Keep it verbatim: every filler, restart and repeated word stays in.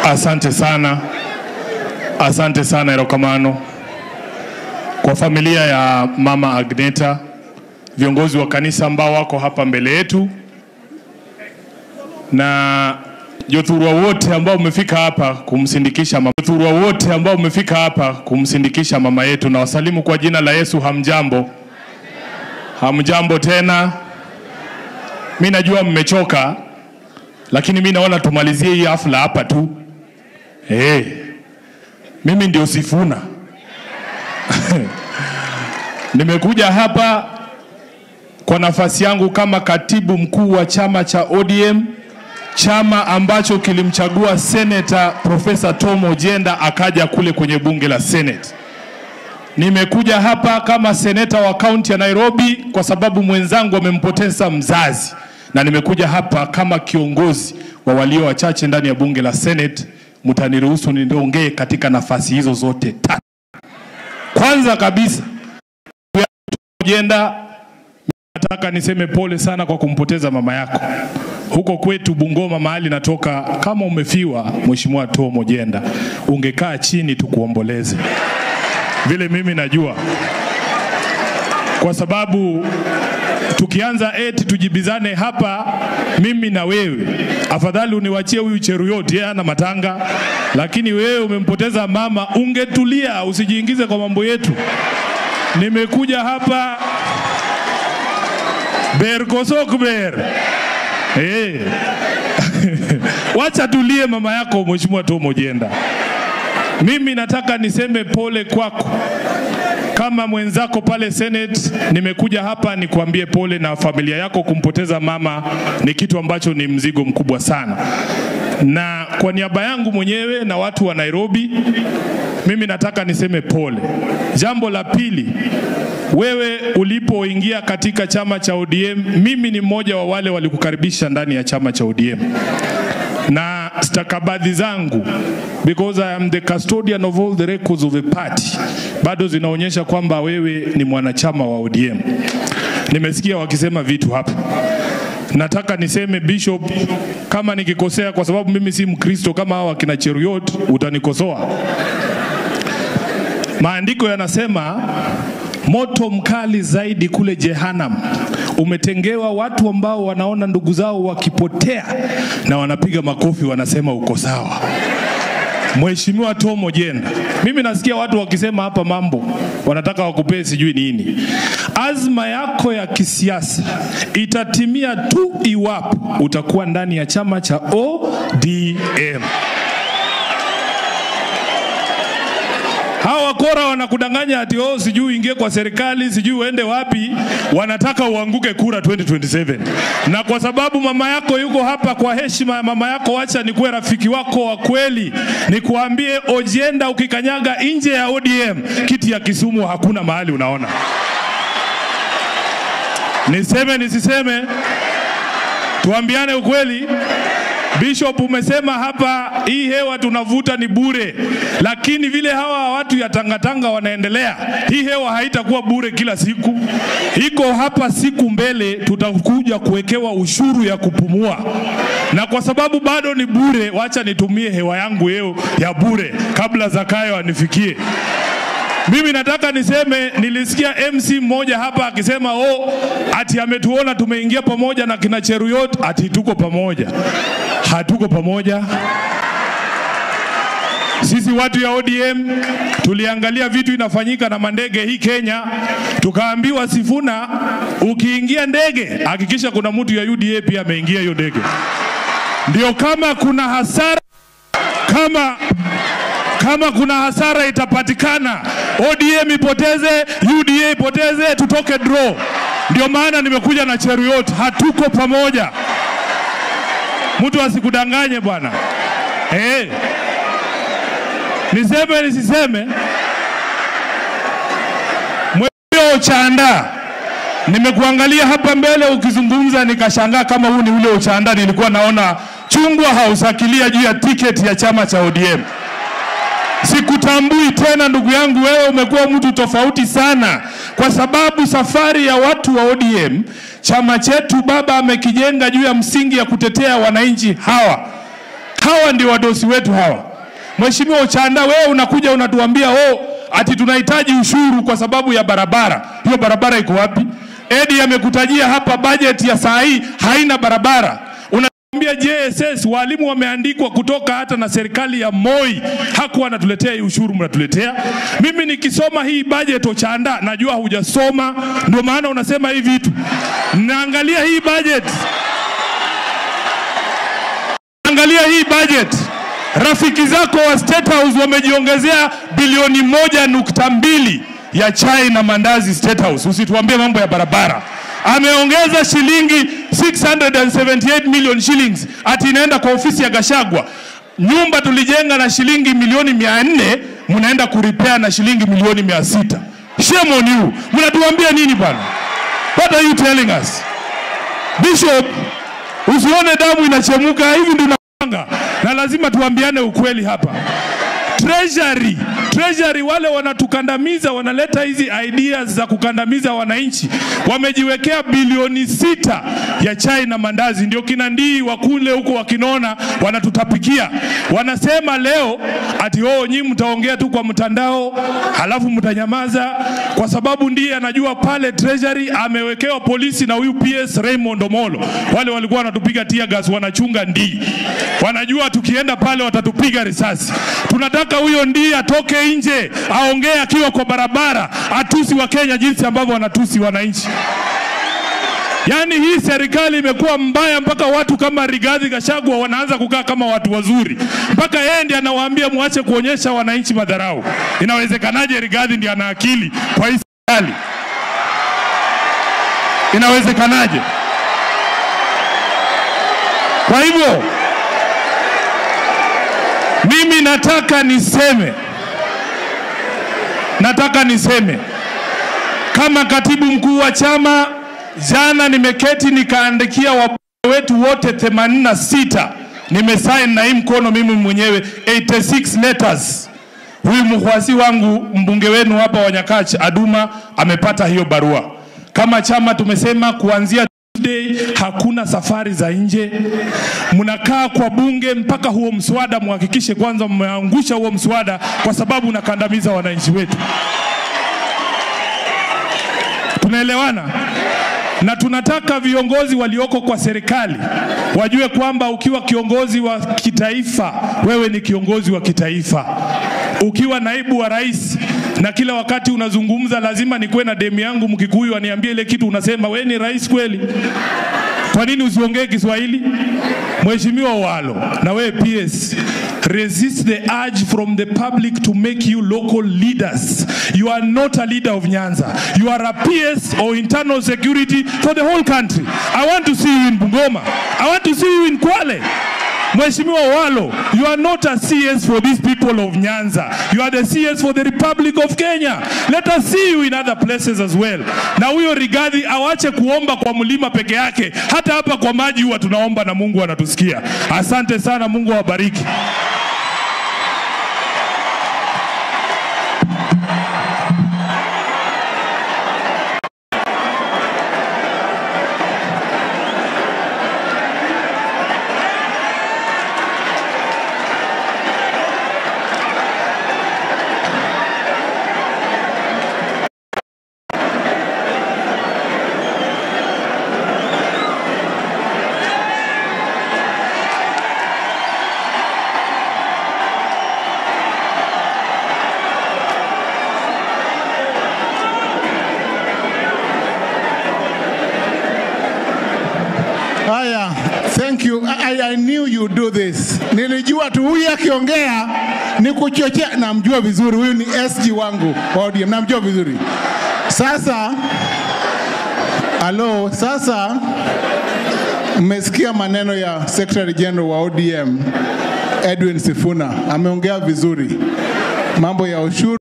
Asante sana. Asante sana Erokamano. Kwa familia ya Mama Agneta, viongozi wa kanisa ambao wako hapa mbele yetu, na jothurwa wote ambao umefika hapa kumsindikisha mama jothurwa wote ambao umefika hapa kumsindikisha mama yetu, na wasalimu kwa jina la Yesu. Hamjambo? Hamjambo tena. Mimi najua mmechoka, lakini mimi naona tumalizie hii hafla hapa tu. Eh. Hey, mimi ndio Sifuna. Nimekuja hapa kwa nafasi yangu kama katibu mkuu wa chama cha O D M, chama ambacho kilimchagua Senator Professor Ojienda akaja kule kwenye bunge la Senate. Nimekuja hapa kama senator wa county ya Nairobi kwa sababu mwenzangu amempoteza mzazi, na nimekuja hapa kama kiongozi wa walio wachache ndani ya bunge la Senate. Mtaniruhusu niongee katika nafasi hizo zote tatu. Kwanza kabisa, Ojienda, nataka niseme pole sana kwa kumpoteza mama yako. Huko kwetu Bungoma mahali natoka, kama umefiwa Mheshimiwa Ojienda, ungekaa chini tukuomboleze. Vile mimi najua. Kwa sababu tukianza eti tujibizane hapa mimi na wewe, afadhali uniwachie huyu Cheruyot, yeye ana matanga, lakini wewe umempoteza mama, ungetulia, usijiingize kwa mambo yetu. Nimekuja hapa ber kosok ber. Eh. Wacha tulie mama yako Mheshimiwa Ojienda. Mimi nataka niseme pole kwako. Kama mwenzako pale Senate, nimekuja hapa nikuambie pole, na familia yako kumpoteza mama ni kitu ambacho ni mzigo mkubwa sana. Na kwa niaba yangu mwenyewe na watu wa Nairobi, mimi nataka niseme pole. Jambo la pili, wewe ulipoingia katika chama cha O D M, mimi ni mmoja wa wale walikukaribisha ndani ya chama cha O D M. Na stakabadhi zangu, because I am the custodian of all the records of the party, bado zinaonyesha kwamba wewe ni mwanachama wa O D M. Nimesikia wakisema vitu hapa. Nataka niseme Bishop, kama nikikosea, kwa sababu mimi si Mkristo kama hawa kina Cheruyot, utanikosoa. Maandiko yanasema moto mkali zaidi kule Jehanam umetengewa watu ambao wanaona ndugu zao wakipotea na wanapiga makofi, wanasema uko sawa. Mheshimiwa Ojienda, mimi nasikia watu wakisema hapa mambo, wanataka wakupee sijui nini. Azma yako ya kisiasa itatimia tu iwapo utakuwa ndani ya chama cha O D M. Hawa wakora wanakudanganya ati oh sijui ingie kwa serikali, sijui uende wapi, wanataka uanguke kura twenty twenty-seven. Na kwa sababu mama yako yuko hapa, kwa heshima ya mama yako, acha nikuwe rafiki wako wa kweli, nikuambie Ojienda, ukikanyaga nje ya O D M, kiti ya Kisumu hakuna mahali unaona. Niseme nisiseme, tuambiane ukweli. Bishop, umesema hapa hii hewa tunavuta ni bure, lakini vile hawa watu ya tangatanga wanaendelea, hii hewa haitakuwa bure kila siku. Iko hapa siku mbele tutakuja kuwekewa ushuru ya kupumua, na kwa sababu bado ni bure, wacha nitumie hewa yangu yeo ya bure kabla Zakayo anifikie. Mimi nataka niseme, nilisikia M C mmoja hapa akisema oh ati ametuona tumeingia pamoja na kina Cheruyot, ati tuko pamoja. Hatuko pamoja. Sisi watu ya O D M tuliangalia vitu inafanyika na mandege hii Kenya, tukaambiwa Sifuna, ukiingia ndege hakikisha kuna mtu ya U D A pia ameingia hiyo ndege. Ndio kama kuna hasara, kama kama kuna hasara itapatikana, O D M ipoteze, U D A ipoteze, tutoke draw. Ndio maana nimekuja na Cheruyot, hatuko pamoja. Mtu asikudanganye bwana. Eh. Niseme nisiseme, Mweo Ochanda, nimekuangalia hapa mbele ukizungumza nikashangaa kama huu ni ule Ochanda nilikuwa naona chungwa hausakilia juu ya ticket ya chama cha O D M. Sikutambui tena ndugu yangu, wewe umekuwa mtu tofauti sana, kwa sababu safari ya watu wa O D M, chama chetu baba amekijenga juu ya msingi ya kutetea wananchi hawa. Hawa ndio wadosi wetu hawa. Mheshimiwa Ojienda, wewe unakuja unatuambia oh ati tunahitaji ushuru kwa sababu ya barabara. Hiyo barabara iko wapi? Edi amekutajia hapa budget ya saa hii haina barabara. Unatuambia J S S walimu wameandikwa kutoka hata na serikali ya Moi. Hakuwa anatuletea hii ushuru mnatuletea. Mimi nikisoma hii budget Ojienda, najua hujasoma ndio maana unasema hivi vitu. Naangalia hii budget. Angalia hii budget. Rafiki zako wa State House wamejiongezea bilioni moja nukta mbili ya chai na mandazi State House. Usituambie mambo ya barabara. Ameongeza shilingi six hundred seventy-eight million shillings ati inaenda kwa ofisi ya Gachagua. Nyumba tulijenga na shilingi milioni mia nne, mnaenda kuripea na shilingi milioni mia sita. Shame on you. Mnatuambia nini bwana? What are you telling us? Bishop, usione damu inachemuka hivi ndio na lazima tuambiane ukweli hapa. Treasury, Treasury wale wanatukandamiza, wanaleta hizi ideas za kukandamiza wananchi. Wamejiwekea bilioni sita ya chai na mandazi, ndio kina ndii wakule huko wakinona wanatutapikia. Wanasema leo ati oh nyinyi mtaongea tu kwa mtandao halafu mtanyamaza, kwa sababu ndiye anajua pale Treasury amewekewa polisi na huyu P S Raymond Omolo. Wale walikuwa wanatupiga tear gas wanachunga ndii. Wanajua tukienda pale watatupiga risasi. Tunataka huyo ndiye atoke nje, aongee akiwa kwa barabara, atusi wa Kenya jinsi ambavyo wanatusi wananchi. Yani hii serikali imekuwa mbaya mpaka watu kama Rigathi Gachagua wanaanza kukaa kama watu wazuri. Mpaka yeye ndiye anawaambia muache kuonyesha wananchi madharau. Inawezekanaje Rigathi ndiye ana akili kwa hii serikali? Inawezekanaje? Kwa hivyo mimi nataka niseme, nataka niseme kama katibu mkuu wa chama, jana nimeketi nikaandikia wabunge wetu wote themanini na sita. Nimesign na hii mkono mimi mwenyewe eighty-six letters. Huyu mfuasi wangu mbunge wenu hapa wa Nyakach Aduma amepata hiyo barua. Kama chama tumesema kuanzia Tuesday hakuna safari za nje. Mnakaa kwa bunge mpaka huo mswada muhakikishe kwanza mmeangusha huo mswada, kwa sababu unakandamiza wananchi wetu. Tunaelewana? Na tunataka viongozi walioko kwa serikali wajue kwamba ukiwa kiongozi wa kitaifa, wewe ni kiongozi wa kitaifa. Ukiwa naibu wa rais na kila wakati unazungumza lazima nikuwe na demu yangu Mkikuyu aniambie ile kitu unasema, wewe ni rais kweli? Kwa nini usiongee Kiswahili? Mheshimiwa Walo, na wewe P S, resist the urge from the public to make you local leaders. You are not a leader of Nyanza. You are a P S or internal security for the whole country. I want to see you in Bungoma. I want to see you in Kwale. Mheshimiwa Walo, you are not a C S for these people of Nyanza. You are the C S for the Republic of Kenya. Let us see you in other places as well. Na huyo Rigathi awache kuomba kwa mlima peke yake. Hata hapa kwa maji huwa tunaomba na Mungu anatusikia. Asante sana, Mungu awabariki. Thank you. I, I knew you do this. Nilijua tu huyu akiongea ni kuchochea. Namjua vizuri, huyu ni S G wangu wa O D M. Namjua vizuri. Sasa Hello, sasa mmesikia maneno ya Secretary General wa O D M Edwin Sifuna. Ameongea vizuri. Mambo ya ushuru